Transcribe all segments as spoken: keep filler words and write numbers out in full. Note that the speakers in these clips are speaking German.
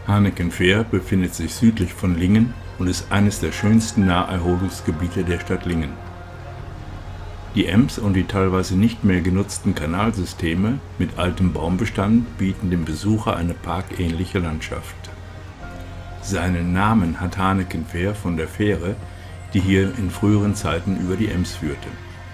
Hanekenfehr befindet sich südlich von Lingen und ist eines der schönsten Naherholungsgebiete der Stadt Lingen. Die Ems und die teilweise nicht mehr genutzten Kanalsysteme mit altem Baumbestand bieten dem Besucher eine parkähnliche Landschaft. Seinen Namen hat Hanekenfehr von der Fähre, die hier in früheren Zeiten über die Ems führte.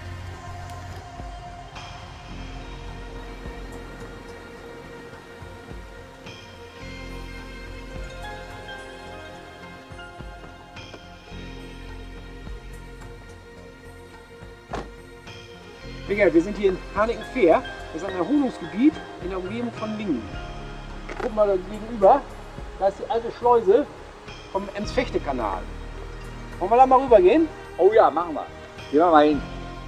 Michael, wir sind hier in Hanekenfehr. Das ist ein Erholungsgebiet in der Umgebung von Lingen. Guck mal da gegenüber, da ist die alte Schleuse vom Ems-Fechte-Kanal. Wollen wir da mal rüber gehen? Oh ja, machen wir. Gehen wir mal hin.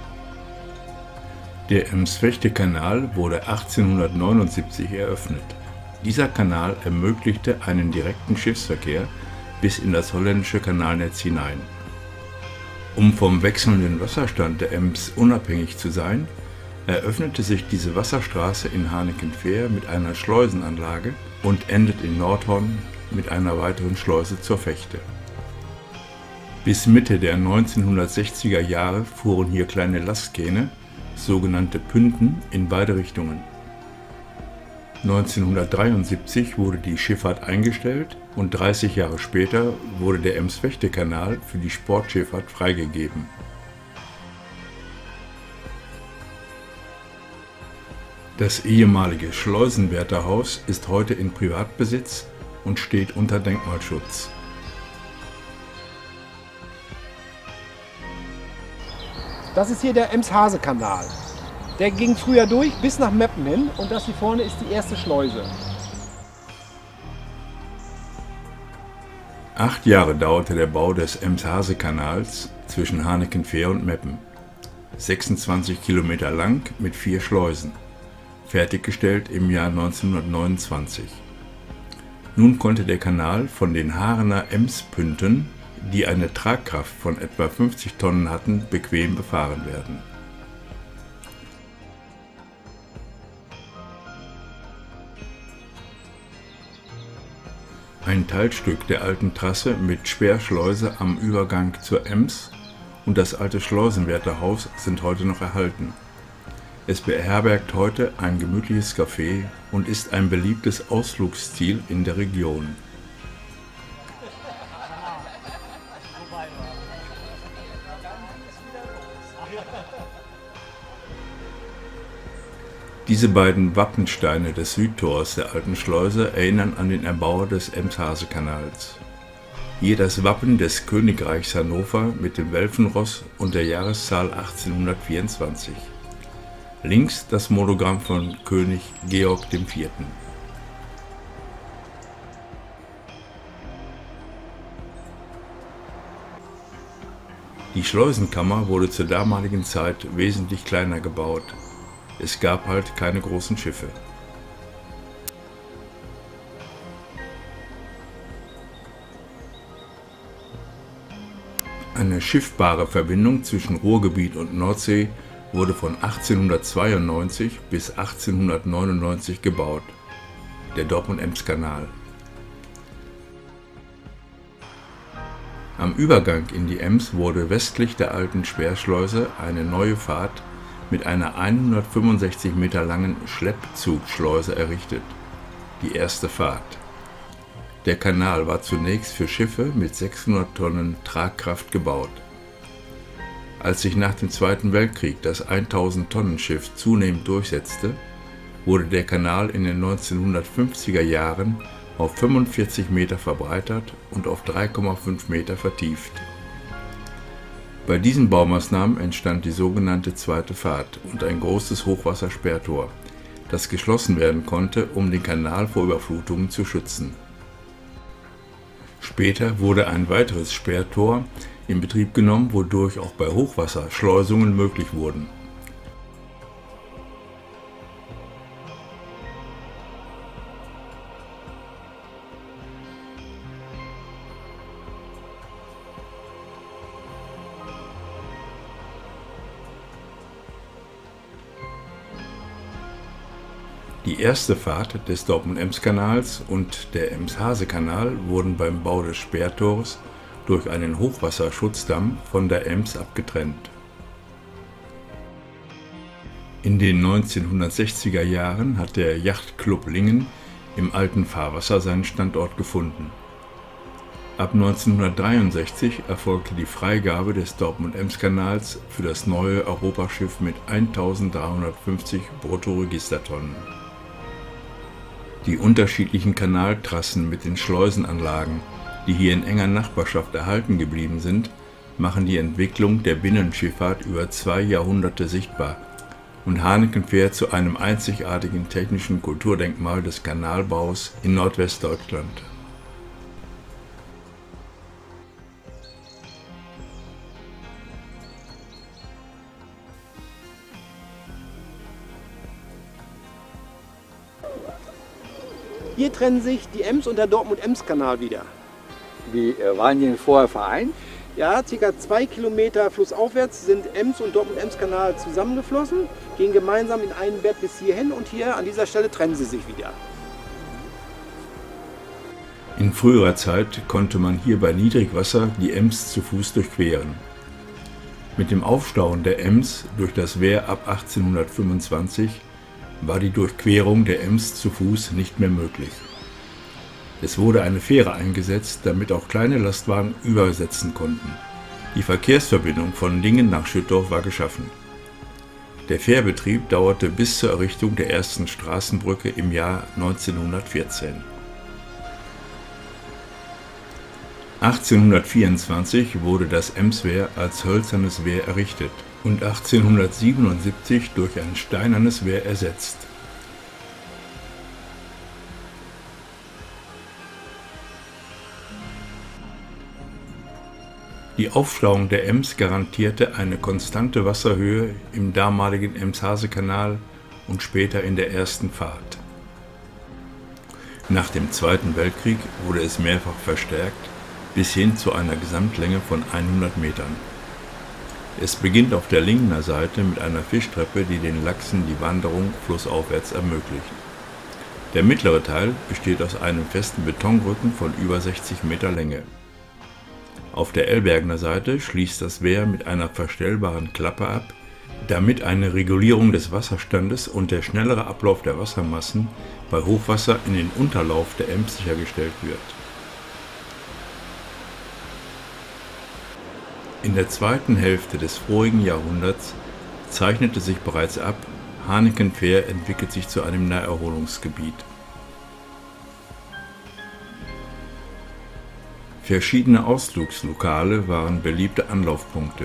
Der Ems-Fechte-Kanal wurde achtzehnhundertneunundsiebzig eröffnet. Dieser Kanal ermöglichte einen direkten Schiffsverkehr bis in das holländische Kanalnetz hinein. Um vom wechselnden Wasserstand der Ems unabhängig zu sein, eröffnete sich diese Wasserstraße in Hanekenfehr mit einer Schleusenanlage und endet in Nordhorn mit einer weiteren Schleuse zur Fechte. Bis Mitte der neunzehnhundertsechziger Jahre fuhren hier kleine Lastkähne, sogenannte Pünten, in beide Richtungen. neunzehnhundertdreiundsiebzig wurde die Schifffahrt eingestellt und dreißig Jahre später wurde der Ems-Fechte-Kanal für die Sportschifffahrt freigegeben. Das ehemalige Schleusenwärterhaus ist heute in Privatbesitz und steht unter Denkmalschutz. Das ist hier der Ems-Hase-Kanal. Der ging früher durch bis nach Meppen hin und das hier vorne ist die erste Schleuse. Acht Jahre dauerte der Bau des Ems-Hase-Kanals zwischen Hanekenfehr und Meppen. sechsundzwanzig Kilometer lang mit vier Schleusen. Fertiggestellt im Jahr neunzehnhundertneunundzwanzig. Nun konnte der Kanal von den Haarener Ems-Pünten, die eine Tragkraft von etwa fünfzig Tonnen hatten, bequem befahren werden. Ein Teilstück der alten Trasse mit Sperrschleuse am Übergang zur Ems und das alte Schleusenwärterhaus sind heute noch erhalten. Es beherbergt heute ein gemütliches Café und ist ein beliebtes Ausflugsziel in der Region. Diese beiden Wappensteine des Südtors der alten Schleuse erinnern an den Erbauer des Ems-Hase-Kanals. Hier das Wappen des Königreichs Hannover mit dem Welfenross und der Jahreszahl achtzehnhundertvierundzwanzig. Links das Monogramm von König Georg der Vierte. Die Schleusenkammer wurde zur damaligen Zeit wesentlich kleiner gebaut. Es gab halt keine großen Schiffe. Eine schiffbare Verbindung zwischen Ruhrgebiet und Nordsee wurde von achtzehnhundertzweiundneunzig bis achtzehnhundertneunundneunzig gebaut, der Dortmund-Ems-Kanal. Am Übergang in die Ems wurde westlich der alten Sperrschleuse eine neue Fahrt mit einer hundertfünfundsechzig Meter langen Schleppzugschleuse errichtet, die erste Fahrt. Der Kanal war zunächst für Schiffe mit sechshundert Tonnen Tragkraft gebaut. Als sich nach dem Zweiten Weltkrieg das tausend Tonnen Schiff zunehmend durchsetzte, wurde der Kanal in den neunzehnhundertfünfziger Jahren auf fünfundvierzig Meter verbreitert und auf drei Komma fünf Meter vertieft. Bei diesen Baumaßnahmen entstand die sogenannte zweite Fahrt und ein großes Hochwassersperrtor, das geschlossen werden konnte, um den Kanal vor Überflutungen zu schützen. Später wurde ein weiteres Sperrtor in Betrieb genommen, wodurch auch bei Hochwasser Schleusungen möglich wurden. Die erste Fahrt des Dortmund-Ems-Kanals und der Ems-Hase-Kanal wurden beim Bau des Sperrtors durch einen Hochwasserschutzdamm von der Ems abgetrennt. In den neunzehnhundertsechziger Jahren hat der Yachtclub Lingen im alten Fahrwasser seinen Standort gefunden. Ab neunzehnhundertdreiundsechzig erfolgte die Freigabe des Dortmund-Ems-Kanals für das neue Europaschiff mit eintausenddreihundertfünfzig Bruttoregistertonnen. Die unterschiedlichen Kanaltrassen mit den Schleusenanlagen, die hier in enger Nachbarschaft erhalten geblieben sind, machen die Entwicklung der Binnenschifffahrt über zwei Jahrhunderte sichtbar und Hanekenfähr zu einem einzigartigen technischen Kulturdenkmal des Kanalbaus in Nordwestdeutschland. Hier trennen sich die Ems und der Dortmund-Ems-Kanal wieder. Wie äh, waren die denn vorher vereint? Ja, ca. zwei Kilometer flussaufwärts sind Ems und Dortmund-Ems-Kanal zusammengeflossen, gehen gemeinsam in einen Bett bis hierhin und hier an dieser Stelle trennen sie sich wieder. In früherer Zeit konnte man hier bei Niedrigwasser die Ems zu Fuß durchqueren. Mit dem Aufstauen der Ems durch das Wehr ab achtzehnhundertfünfundzwanzig war die Durchquerung der Ems zu Fuß nicht mehr möglich. Es wurde eine Fähre eingesetzt, damit auch kleine Lastwagen übersetzen konnten. Die Verkehrsverbindung von Lingen nach Schüttorf war geschaffen. Der Fährbetrieb dauerte bis zur Errichtung der ersten Straßenbrücke im Jahr neunzehnhundertvierzehn. achtzehnhundertvierundzwanzig wurde das Emswehr als hölzernes Wehr errichtet und achtzehnhundertsiebenundsiebzig durch ein steinernes Wehr ersetzt. Die Aufstauung der Ems garantierte eine konstante Wasserhöhe im damaligen Ems-Hase-Kanal und später in der ersten Fahrt. Nach dem Zweiten Weltkrieg wurde es mehrfach verstärkt, bis hin zu einer Gesamtlänge von hundert Metern. Es beginnt auf der Lingener Seite mit einer Fischtreppe, die den Lachsen die Wanderung flussaufwärts ermöglicht. Der mittlere Teil besteht aus einem festen Betonrücken von über sechzig Meter Länge. Auf der Elbergener Seite schließt das Wehr mit einer verstellbaren Klappe ab, damit eine Regulierung des Wasserstandes und der schnellere Ablauf der Wassermassen bei Hochwasser in den Unterlauf der Ems sichergestellt wird. In der zweiten Hälfte des vorigen Jahrhunderts zeichnete sich bereits ab, Hanekenfähr entwickelt sich zu einem Naherholungsgebiet. Verschiedene Ausflugslokale waren beliebte Anlaufpunkte.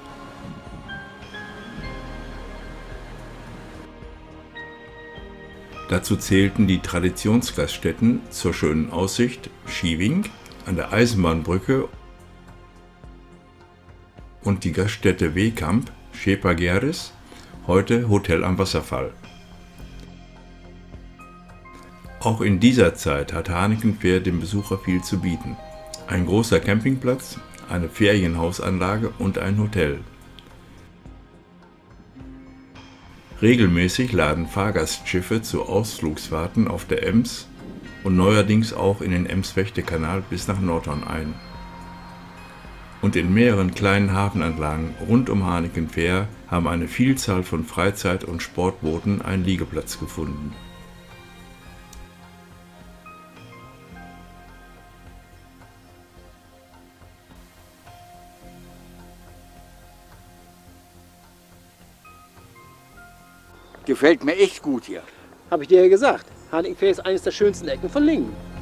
Dazu zählten die Traditionsgaststätten zur schönen Aussicht Schiewing an der Eisenbahnbrücke und die Gaststätte Wehkamp, Scheper-Gerdes, heute Hotel am Wasserfall. Auch in dieser Zeit hat Hanekenfähr dem Besucher viel zu bieten. Ein großer Campingplatz, eine Ferienhausanlage und ein Hotel. Regelmäßig laden Fahrgastschiffe zu Ausflugsfahrten auf der Ems und neuerdings auch in den Ems-Fechtekanal bis nach Nordhorn ein. Und in mehreren kleinen Hafenanlagen rund um Hanekenfähr haben eine Vielzahl von Freizeit- und Sportbooten einen Liegeplatz gefunden. Gefällt mir echt gut hier. Habe ich dir ja gesagt, Hanekenfähr ist eines der schönsten Ecken von Lingen.